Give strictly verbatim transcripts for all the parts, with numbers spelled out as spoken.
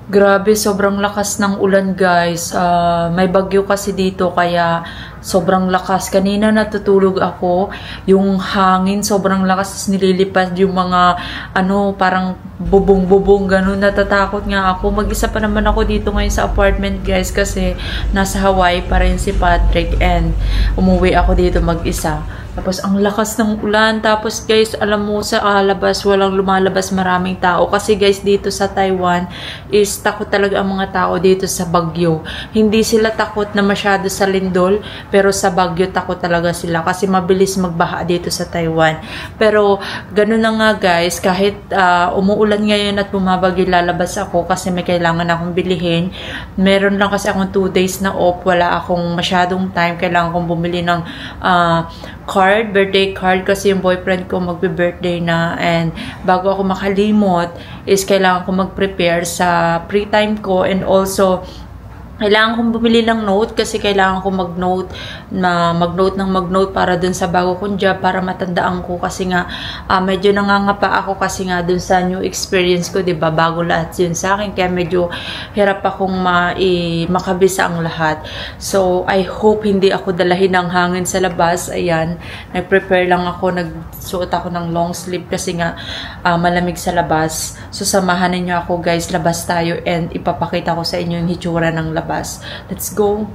Grabe, sobrang lakas ng ulan guys. Uh, may bagyo kasi dito kaya sobrang lakas. Kanina natutulog ako, yung hangin sobrang lakas, nililipad yung mga ano, parang bubong-bubong, ganun. Natatakot nga ako. Mag-isa pa naman ako dito ngayon sa apartment guys kasi nasa Hawaii pa rin si Patrick and umuwi ako dito mag-isa. Tapos ang lakas ng ulan. Tapos guys, alam mo sa alabas, walang lumalabas, maraming tao. Kasi guys, dito sa Taiwan is takot talaga ang mga tao dito sa bagyo. Hindi sila takot na masyado sa lindol, pero sa bagyo takot talaga sila kasi mabilis magbaha dito sa Taiwan. Pero ganun na nga guys, kahit uh, umuulan ngayon at bumabagyo, lalabas ako kasi may kailangan akong bilihin. Meron lang kasi akong two days na off, wala akong masyadong time. Kailangan kong bumili ng uh, card, birthday card kasi yung boyfriend ko magbe-birthday na, and bago ako makalimot is kailangan ko mag-prepare sa free time ko, and also kailangan kong bumili ng note kasi kailangan ko mag-note na mag-note ng mag-note para dun sa bago kong job para matandaan ko kasi nga uh, medyo nangangapa ako kasi nga dun sa new experience ko, 'di ba? Bago lahat 'yun sa akin kaya medyo hirap akong ma makabisa ang lahat. So, I hope hindi ako dalahin ng hangin sa labas. Ayan, nag-prepare lang ako, nagsuot ako ng long sleeve kasi nga uh, malamig sa labas. So, samahan niyo ako guys, labas tayo and ipapakita ko sa inyo yung hitsura ng labas. Let's go!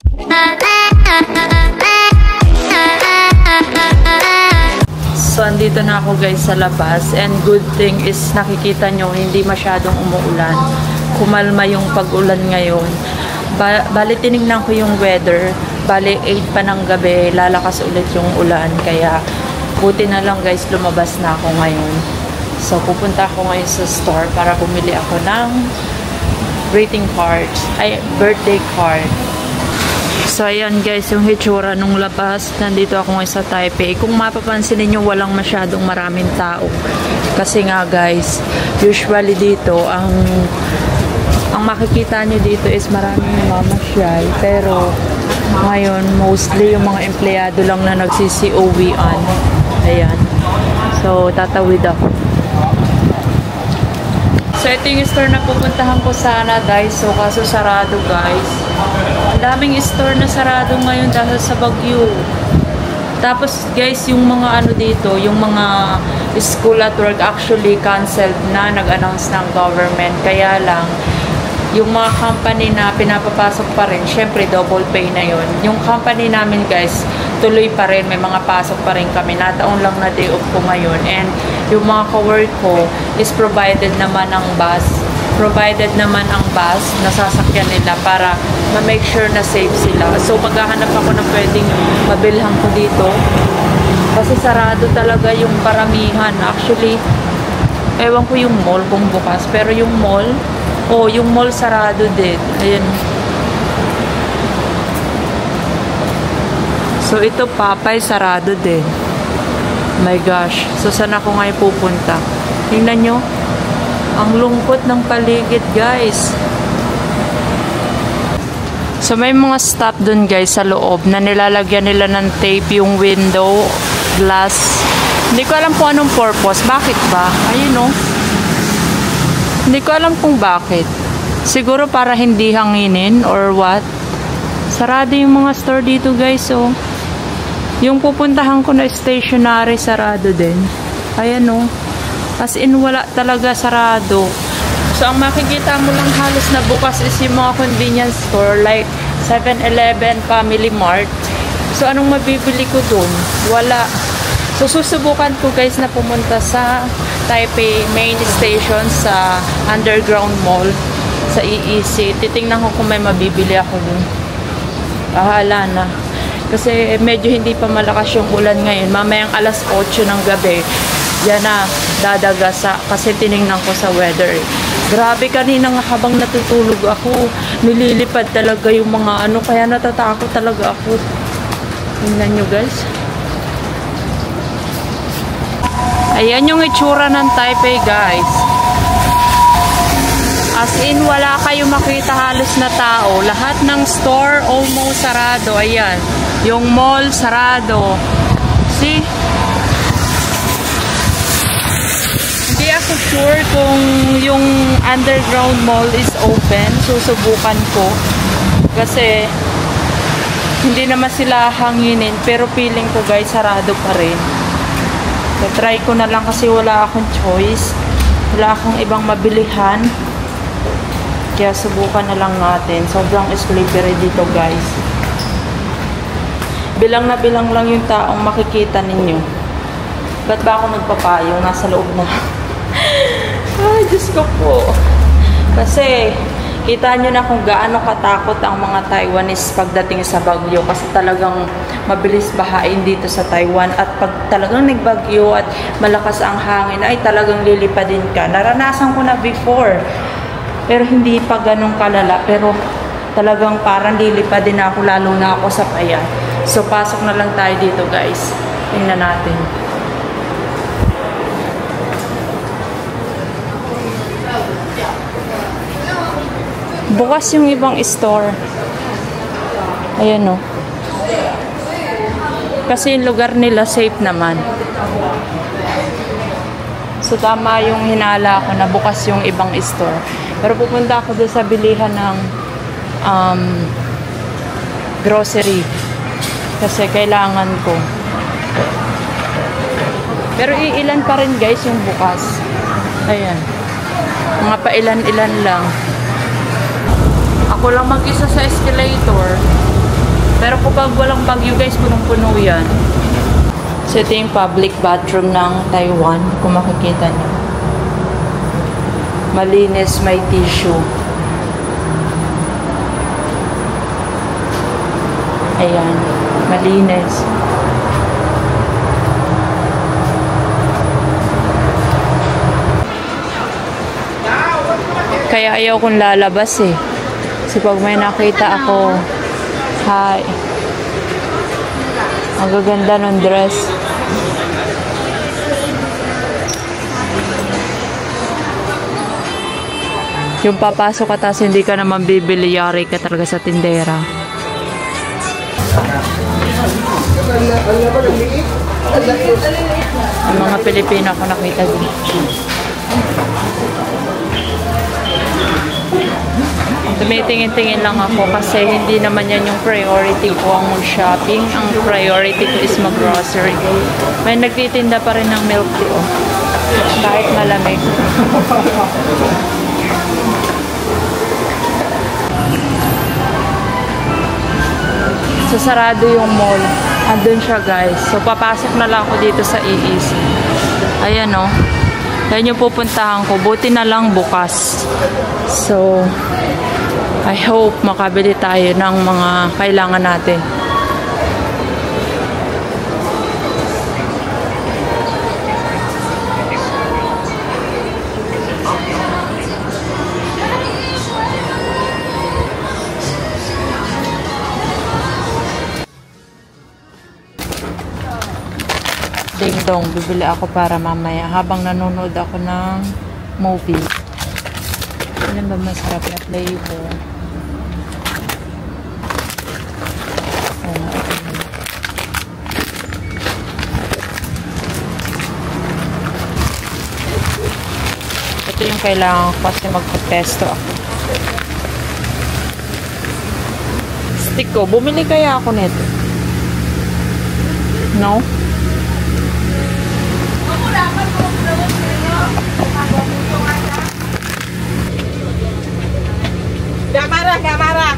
So, andito na ako guys sa labas, and good thing is nakikita nyo, hindi masyadong umuulan. Kumalma yung pag-ulan ngayon. Ba bali, tinignan ko yung weather. Bali, eight pa ng gabi, lalakas ulit yung ulan. Kaya, buti na lang guys, lumabas na ako ngayon. So, pupunta ako ngayon sa store para bumili ako ng greeting card, ay birthday card. So ayan guys, yung hitsura nung labas. Nandito ako ngayon sa Taipei. Kung mapapansin niyo, walang masyadong maraming tao. Kasi nga guys, usually dito ang ang makikita niyo dito is maraming namamasyal. Pero ngayon, mostly yung mga empleyado lang na nagsi-C O V-an. Ayan. So tatawid ako. So, ito yung store na pupuntahan ko sana, Daiso, kaso sarado, guys. Ang daming store na sarado ngayon dahil sa bagyo. Tapos, guys, yung mga ano dito, yung mga school at work actually canceled na, nag-announce ng government. Kaya lang, yung mga company na pinapapasok pa rin, syempre, double pay na yun. Yung company namin, guys, tuloy pa rin, may mga pasok pa rin kami. Nataon lang na day off ko ngayon. And yung mga ka-work ko is provided naman ang bus. Provided naman ang bus na sasakyan nila para ma-make sure na safe sila. So, maghahanap ako ng pwedeng mabilhan ko dito. Kasi sarado talaga yung paramihan. Actually, ewan ko yung mall kung bukas. Pero yung mall, oh, yung mall sarado din. Ayan. So, ito Papay, sarado din. My gosh. So, saan ako ngayon pupunta? Tingnan nyo. Ang lungkot ng paligid, guys. So, may mga stop dun, guys, sa loob na nilalagyan nila ng tape yung window, glass. Hindi ko alam kung anong purpose. Bakit ba? Ayun, oh. Hindi ko alam kung bakit. Siguro para hindi hanginin or what. Sarado yung mga store dito, guys, oh. Yung pupuntahan ko na stationery, sarado din. Ayan, o. As in, wala talaga sarado. So, ang makikita mo lang halos na bukas is yung mga convenience store like seven eleven, Family Mart. So, anong mabibili ko dun? Wala. So, susubukan ko guys na pumunta sa Taipei main station sa underground mall sa E E C. Titingnan ko kung may mabibili ako dun. Bahala na. Kasi medyo hindi pa malakas yung ulan ngayon. Mamayang alas otso ng gabi, yan na, dadagasa. Kasi tinignan ko sa weather. Grabe, kanina nga habang natutulog ako, nililipad talaga yung mga ano, kaya natatakot talaga ako. Tingnan nyo guys. Ayan yung itsura ng Taipei guys. As in, wala kayo makita halos na tao. Lahat ng store almost sarado. Ayan. Yung mall sarado. See? Hindi ako ako sure kung yung underground mall is open. Susubukan ko. Kasi hindi naman sila hanginin. Pero feeling ko guys, sarado pa rin. So, try ko na lang kasi wala akong choice. Wala akong ibang mabilihan. Kaya subukan na lang natin. Sobrang slippery dito guys. Bilang na bilang lang yung taong makikita ninyo. Ba't ba ako nagpapayo? Nasa loob na. Ay, Diyos ko po. Kasi, kita nyo na kung gaano katakot ang mga Taiwanese pagdating sa bagyo. Kasi talagang mabilis bahain dito sa Taiwan. At pag talagang nagbagyo at malakas ang hangin, ay talagang lilipadin ka. Naranasan ko na before. Pero hindi pa ganun kalala. Pero talagang parang lilipadin na ako, lalo na ako sa payan. So, pasok na lang tayo dito guys. Tingnan natin. Bukas yung ibang store. Ayan o. Kasi yung lugar nila safe naman. So tama yung hinala ko na bukas yung ibang store. Pero pupunta ako doon sa bilihan ng um, grocery. Kasi kailangan ko. Pero iilan pa rin guys yung bukas. Ayan. Mga pailan-ilan lang. Ako lang mag-isa sa escalator. Pero kapag walang bagyo guys, punong-puno yan. So ito yung public bathroom ng Taiwan. Kung makikita niyo. Malinis, may tissue. Ayan. Malinis. Kaya ayaw kong lalabas eh. Kasi pag may nakita ako, hi. Ang gaganda ng dress. Yung papasok ka tapos hindi ka naman bibili, yari ka talaga sa tindera. Ang mga Pilipino ako nakita din. Tumitingin-tingin lang ako kasi hindi naman yan yung priority ko ang shopping. Ang priority ko is mag-grocery. May nagtitinda pa rin ng milk tea, oh. Kahit malamig. So, sarado yung mall. Andun siya, guys. So, papasok na lang ako dito sa E E C. Ayan, oh. Yan yung pupuntahan ko. Buti na lang bukas. So, I hope makabili tayo ng mga kailangan natin. Ding dong, bibili ako para mamaya habang nanonood ako ng movie. Ano ba masarap na flavor? Uh, ito yung kailangan ko kasi magpo-testo ako. Stick ko. Bumili kaya ako nito? No? Gak marah, gak marah.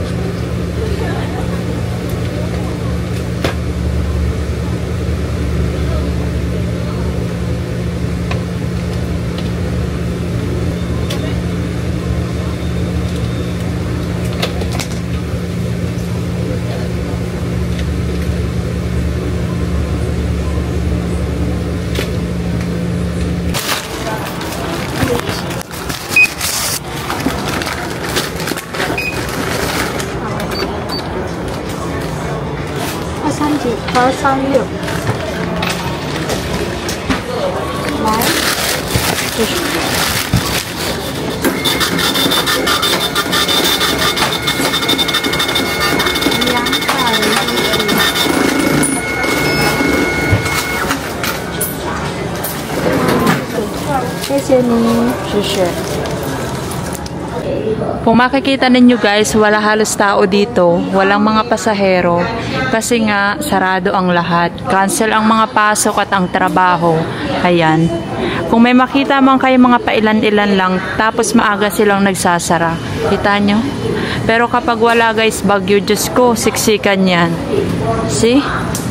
二三六，来，这是两百一十，这是 Jenny. Sure. Kung makikita ninyo guys, wala halos tao dito, walang mga pasahero kasi nga sarado ang lahat. Cancel ang mga pasok at ang trabaho. Ayan. Kung may makita man kayo mga pailan-ilan lang, tapos maaga silang nagsasara. Kita nyo? Pero kapag wala guys, bagyo, Diyos ko, siksikan yan. See?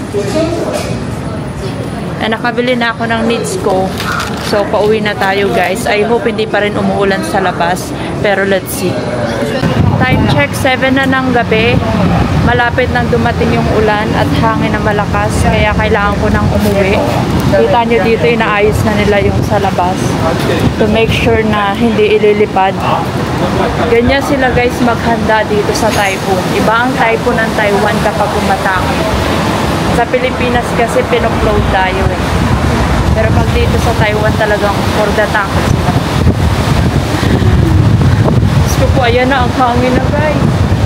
Eh, nakabili na ako ng needs ko. So, pauwi na tayo guys. I hope hindi pa rin umuulan sa labas. Pero let's see. Time check, seven na ng gabi. Malapit nang dumating yung ulan at hangin na malakas. Kaya kailangan ko nang umuwi. Kita nyo dito, inaayos na nila yung sa labas. To make sure na hindi ililipad. Ganyan sila guys maghanda dito sa typhoon. Iba ang typhoon ng Taiwan kapag umatake. Sa Pilipinas kasi pinupload tayo eh. Pero pag dito sa Taiwan talagang for the takot sila. Gusto po, ayan na ang hangin na guys.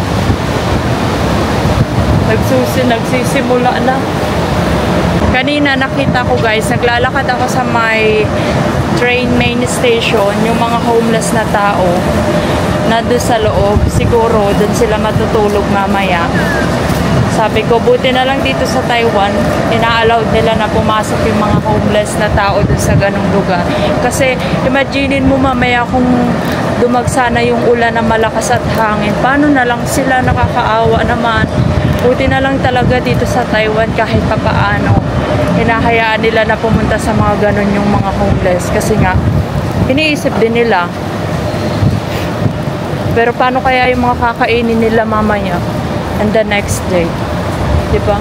Nagsusi, nagsisimula na. Kanina nakita ko guys, naglalakad ako sa may train main station, yung mga homeless na tao na doon sa loob. Siguro doon sila matutulog mamaya. Sabi ko, buti na lang dito sa Taiwan, ina-allowed nila na pumasok yung mga homeless na tao dun sa ganung lugar. Kasi, imaginein mo mamaya kung dumagsa na yung ulan na malakas at hangin. Paano na lang sila, nakakaawa naman. Buti na lang talaga dito sa Taiwan kahit papaano. Hinahayaan nila na pumunta sa mga ganun yung mga homeless. Kasi nga, iniisip din nila. Pero paano kaya yung mga kakainin nila mamaya? And the next day. Diba?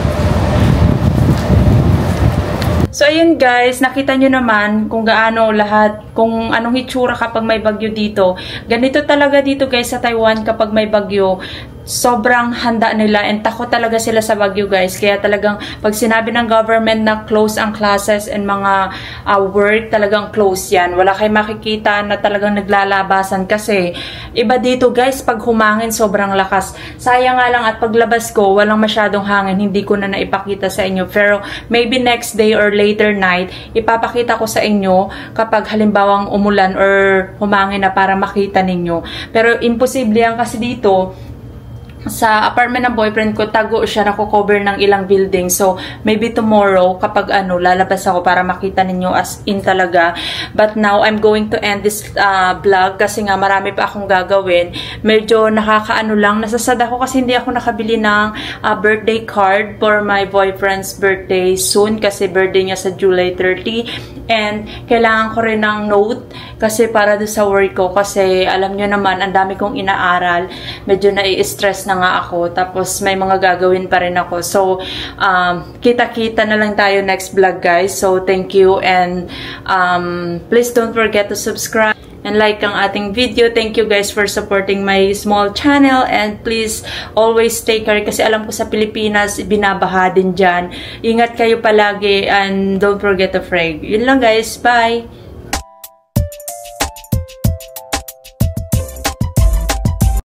So, ayun guys, nakita nyo naman kung gaano lahat, kung anong hitsura kapag may bagyo dito. Ganito talaga dito guys sa Taiwan kapag may bagyo. Sobrang handa nila and takot talaga sila sa bagyo guys. Kaya talagang pag sinabi ng government na close ang classes and mga uh, work, talagang close yan. Wala kayo makikita na talagang naglalabasan kasi iba dito guys pag humangin sobrang lakas. Sayang nga lang at paglabas ko walang masyadong hangin, hindi ko na naipakita sa inyo. Pero maybe next day or later night, ipapakita ko sa inyo kapag halimbawang umulan or humangin na para makita ninyo. Pero imposible yan kasi dito sa apartment ng boyfriend ko, tago siya, nako-cover ng ilang building. So, maybe tomorrow, kapag ano, lalabas ako para makita ninyo as in talaga. But now, I'm going to end this uh, vlog kasi nga marami pa akong gagawin. Medyo nakakaano lang. Nasasad ako kasi hindi ako nakabili ng uh, birthday card for my boyfriend's birthday soon kasi birthday niya sa July thirty. And kailangan ko rin ng note kasi para doon sa work ko kasi alam nyo naman, ang dami kong inaaral. Medyo nai-stress na nga ako. Tapos may mga gagawin pa rin ako. So, um, kita-kita na lang tayo next vlog guys. So, thank you and um, please don't forget to subscribe and like ang ating video. Thank you guys for supporting my small channel and please always take care kasi alam ko sa Pilipinas binabaha din dyan. Ingat kayo palagi and don't forget to pray. Yun lang guys. Bye!